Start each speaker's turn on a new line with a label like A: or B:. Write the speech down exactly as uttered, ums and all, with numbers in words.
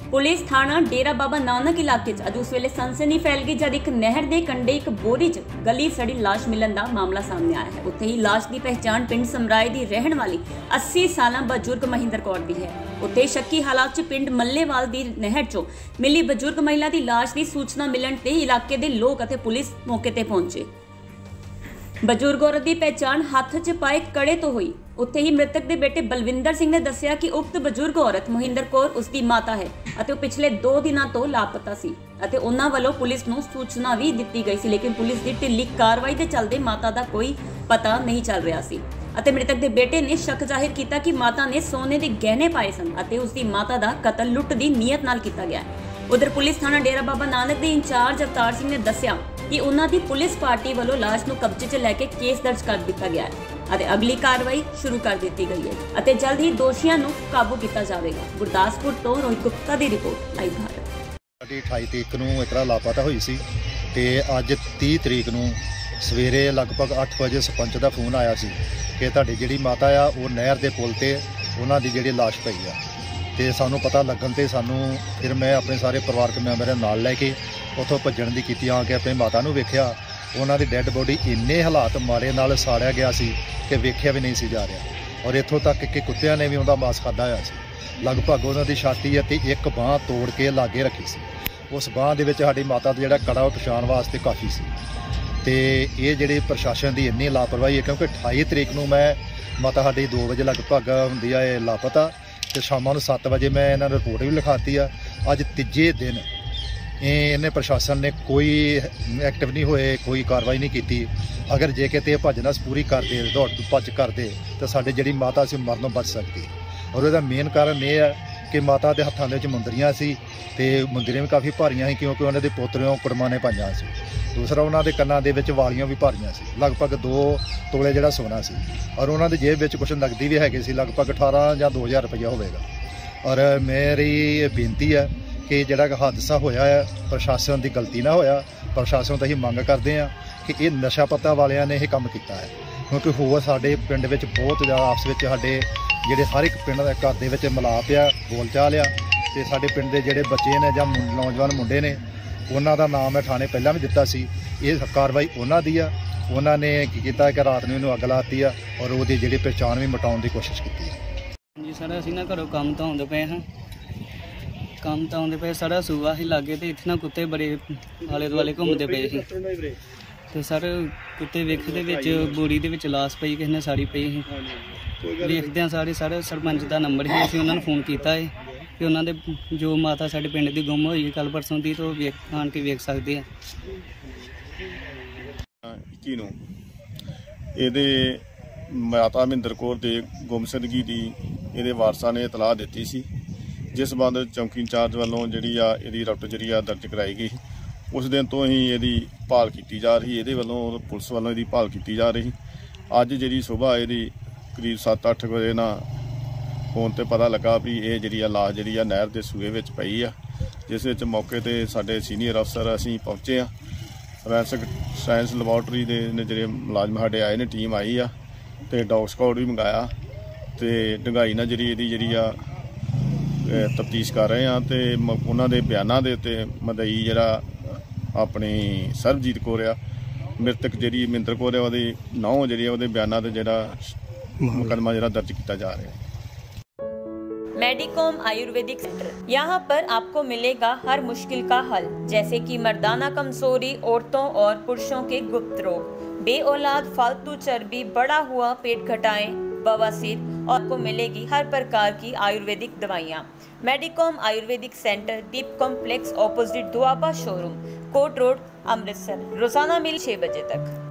A: Police थाना डेरा बाबा नानक इलाके च अज उस वेले सनसनी फैल गई जब एक नहर के कंढे एक बोरी च गली सड़ी लाश मिलन का मामला सामने आया है। उत्थे ही लाश की पहचान पिंड समराए की रहने वाली अस्सी साल बजुर्ग महिंदर कौर की है। उत्थे शक्की हालात च पिंड मल्लेवाल की नहर चों मिली बजुर्ग महिला की लाश की सूचना मिलण ते इलाके के लोग अते पुलिस मौके ते पहुंचे। बजुर्ग औरत की पहचान हथ च पाए कड़े तो हुई। उत्थे ही मृतक के बेटे बलविंदर सिंह ने दस्सिया कि उक्त बजुर्ग औरत मोहिंदर कौर उसकी माता है अते वो पिछले दो दिनों तो लापता सी अते उन्हां वालों पुलिस नूं सूचना भी दी गई सी, लेकिन पुलिस की ढिल्ली कार्रवाई के चलते माता का कोई पता नहीं चल रहा सी। अते मृतक के बेटे ने शक जाहिर किया कि माता ने सोने के गहने पाए सन अते उसकी माता का कतल लुट की नीयत नाल किया गया है। उधर पुलिस थाना डेरा बाबा नानक के इंचार्ज अवतार सिंह ने दस्सिया कि उन्हां दी पुलिस पार्टी वालों लाश नूं कब्जे च लैके केस दर्ज कर दिता गया है अते अगली कार्रवाई शुरू कर दी गई है अते जल्द ही दोषियों नूं काबू किया जाएगा। गुरदासपुर तो रोहित गुप्ता की रिपोर्ट लाइव भारत।
B: अठाई तरीक नूं इतना लापता हुई सी ते अज तीस तरीक नूं सवेरे लगभग अठ बजे सरपंच का फोन आया सी कि तुहाडी जिहड़ी माता आ वो नहर के पुल ते उन्हां दी जिहड़ी लाश पई आ ते सानूं पता लगन ते सानूं फिर मैं अपने सारे परिवारक मैंबर नाल लैके उत्थों भज्जण दी कीती आके अपनी माता नूं वेखिया। उन्हां दी डैड बॉडी इन्ने हालात मारे नाल साड़िया गया सी कि वेखिया भी नहीं सी जा रहा और इत्थों तक कि कुत्तियां ने भी उहदा मांस खाधा होया सी। लगभग उन्हां दी छाती ते एक बांह तोड़ के लागे रखी सी। उस बांह दे विच साडी माता दा जिहड़ा कड़ा पछाण वास्ते काफ़ी सी ते ये जिहड़ी प्रशासन की इन्नी लापरवाही है क्योंकि अठाई तरीक नूं मैं माता साडी दो बजे लगभग हुंदी है लापता ते शामां नूं सत्त बजे मैं इन्हां रिपोर्ट भी लिखाती आ। अज तीजे दिन इन्हें प्रशासन ने कोई एक्टिव नहीं होए, कोई कार्रवाई नहीं की। अगर जे कि भज नस पूरी करते दौड़ भज करते तो साडी जिहड़ी माता सी मरनों बच सकती और उसका मेन कारण यह है कि माता के हत्थों में मुंदरियां सी ते मुंदरियां भी काफ़ी भारियां सी क्योंकि उन्होंने पोतरियों कुड़मां ने पाइयां सी। दूसरा उन्होंने कन्नां दे विच वालियां भी भारियां सी, लगभग दो तोले जिहड़ा सोना सी और उन्होंने जेब विच कुछ नकदी भी हैगी सी, लगभग अठारह या दो हज़ार रुपया होवेगा। और मेरी बेनती है कि जिहड़ा हादसा होया है प्रशासन की गलती ना होया। प्रशासन तो असीं मंग करते हैं कि ये नशा पत्ता वालियां ने यह काम किया है क्योंकि होर साडे पिंड विच बहुत ज़्यादा आपस में साडे जिहड़े हर एक पिंड घर दे विच मिलाप आ बोल चाल आ ते साडे पिंड दे जिहड़े बच्चे ने जां नौजवान मुंडे ने उन्हां दा नाम मैं थाने पहलां भी दिता सी। ये कार्रवाई उन्हां दी आ, उन्हां ने की कीता कि रात नूं इहनूं अग लाती आ और उहदी जिहड़ी पहचान भी मिटाउण दी कोशिश कीती है।
C: जी सर असीं ना घरों काम तो आउंदे पे हां काम तो आउंदे पे सारा सूबा ही लागे तो इत्थे ना कुत्ते बड़े आले दुआले घूमते पे सी ते सर कुत्ते वेखदे विच बोरी दे विच लाश पई किसी ने साड़ी पई ही वेखदे सारे सारे सरपंच का नंबर ही असीं उन्हां नूं फोन कीता है कि उन्हां दे जो माता साडे पिंड दी गुम होई कल परसों दी तो वेख आण के वेख सकदे आ।
D: इक्की नूं इहदे माता महिंदर कौर दे गुमशुदगी दी इहदे वारसां ने इतलाह दित्ती सी जिस संबंध चौकी इंचार्ज वालों जिहड़ी आ इहदी रपट जिहड़ी आ दर्ज कराई गई। उस दिन तो ही इहदी भाल की जा रही, इहदे वालों पुलिस वालों इहदी भाल की जा रही। अज जिहड़ी सुबह इहदी करीब सत्त अठ बजे ना फोन ते पता लगा भी ये जिहड़ी आ लाश जिहड़ी आ नहर दे सूए विच पई आ, जिस विच मौके ते साडे सीनियर अफसर असीं पहुंचे आ। फॉरेंसिक साइंस लैबोरेटरी दे जिहड़े मुलाजम साडे आए ने टीम आई आ ते डॉग स्क्वाड भी मंगाया ते ढंगाई ना जिहड़ी इहदी जिहड़ी आ तफ्तीश कर रहे हैं तो उन्होंने बयानों के उत्ते मदई जिहड़ा अपनी सरबजीत कौर आ मृतक जी महिंदर कौर है वो नौ जी बयानों से जिहड़ा मुकदमा जिहड़ा दर्ज किया जा रहा है।
A: मेडिकोम आयुर्वेदिक सेंटर, यहाँ पर आपको मिलेगा हर मुश्किल का हल, जैसे कि मर्दाना कमजोरी, औरतों और पुरुषों के गुप्त रोग, बे औलाद, फालतू चर्बी, बड़ा हुआ पेट घटाएं, बवासीर और आपको मिलेगी हर प्रकार की आयुर्वेदिक दवाइयाँ। Medicom Ayurvedic centre, Deep complex, opposite Doaba showroom, Kot road, Amritsar. रोजाना मिल छः बजे तक।